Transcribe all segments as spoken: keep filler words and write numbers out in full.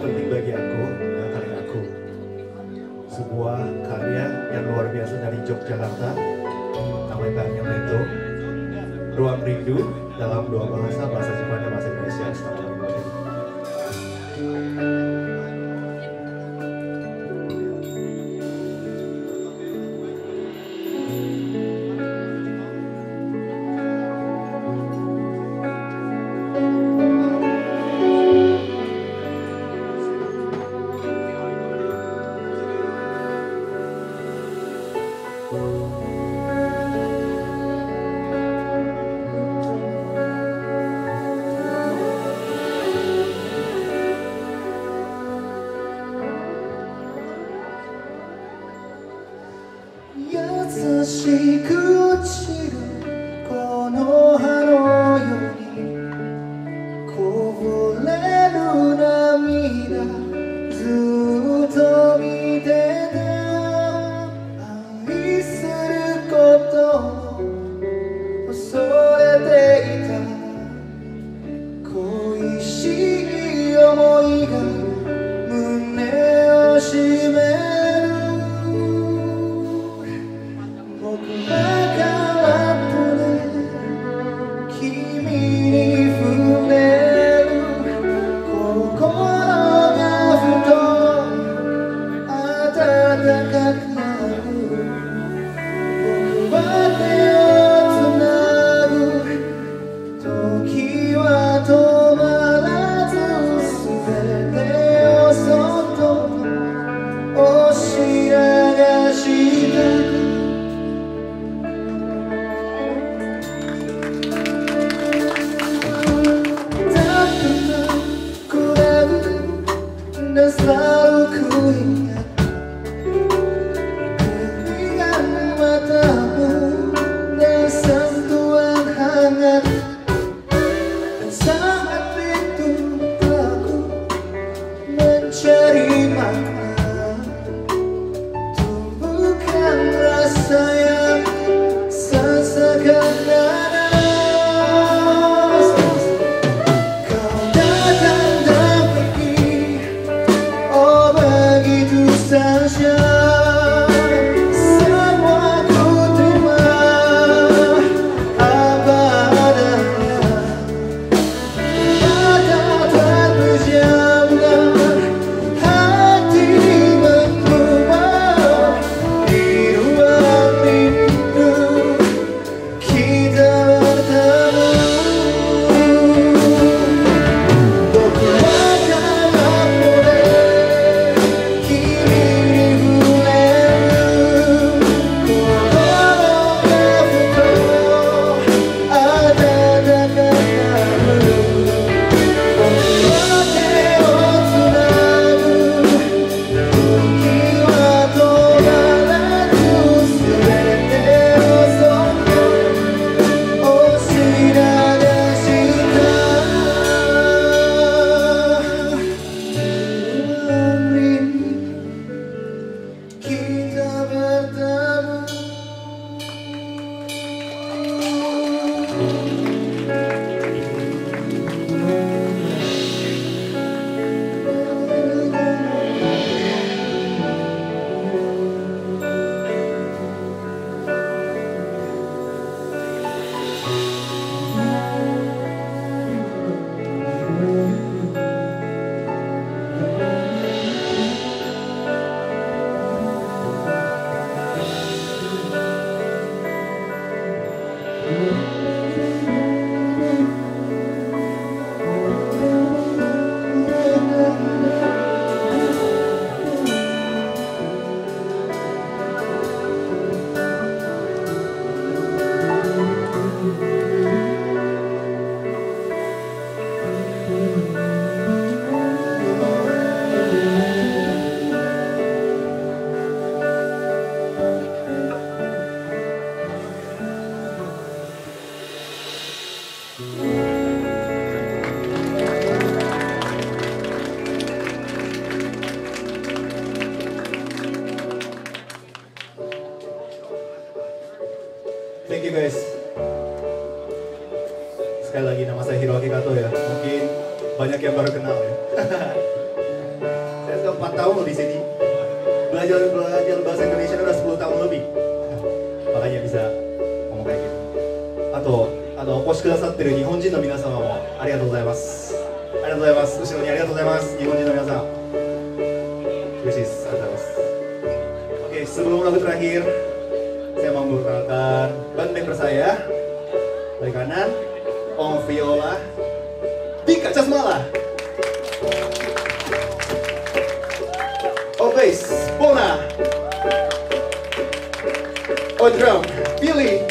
penting bagi aku adalah karya aku. Sebuah karya yang luar biasa dari Jakarta, namanya Rindu. Ruang Rindu dalam dua bahasa, bahasa Jepang dan bahasa Indonesia. Selamat menikmati. 優しく落ちるこの葉のようにこぼれる涙ずっと見てた愛することを恐れていた恋しい想いが胸を締めるselalu ku ingat keningan matamu dan sentuhan hangat dan saat itu aku mencari makna tumbuhkan rasa yang sesakan nanas kau datang dan pergi begitu saja semua ku terima apa adanya mata terpejamkan hati menggumam di ruang rindu kita bertemu Boku adalah boleh Thank you guys. Sekali lagi nama saya Hiroaki Kato ya. Mungkin banyak yang baru kenal ya. empat tahun loh di sini. Belajar belajar bahasa Indonesia udah sepuluh tahun lebih. Makanya bisa ngomong kayak gitu. Atau atau お越しくださってる日本人の皆様もありがとうございます。ありがとうございます。後ろにありがとうございます。日本人の皆さん。嬉しいです。ありがとうございます。Oke, sebelum lagu terakhir, saya mau memperkenalkan band member saya. Dari kanan, Om Viola, Dika Casmala. Om bass, Bona. Om drum, Billy.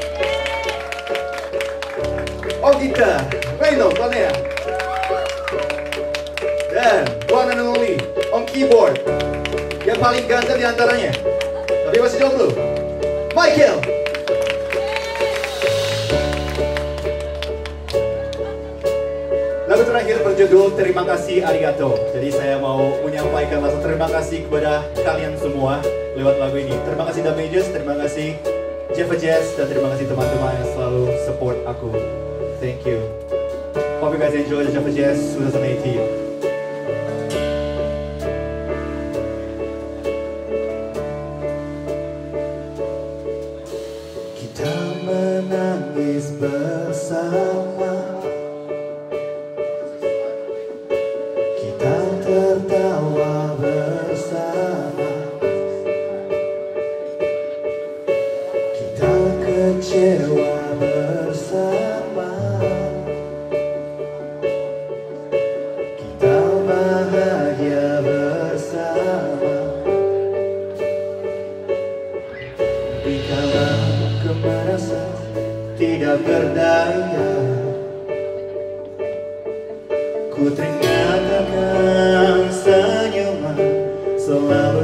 Om gitar, Reno, Planea. Dan one and only, Om keyboard, yang paling ganteng di antaranya, tapi masih jomblo, Michael. Lagu terakhir berjudul Terima Kasih Arigato. Jadi saya mau menyampaikan rasa terima kasih kepada kalian semua lewat lagu ini. Terima kasih Damages, terima kasih J J F, dan terima kasih teman-teman yang selalu support aku. Thank you. Hope you guys enjoy the J J F twenty eighteen. Kita menangis bersama, kita tertawa bersama, kita kecewa bersama, kita bahagia bersama. Tapi kalau aku merasa tidak berdaya, ku teringatkan senyuman selalu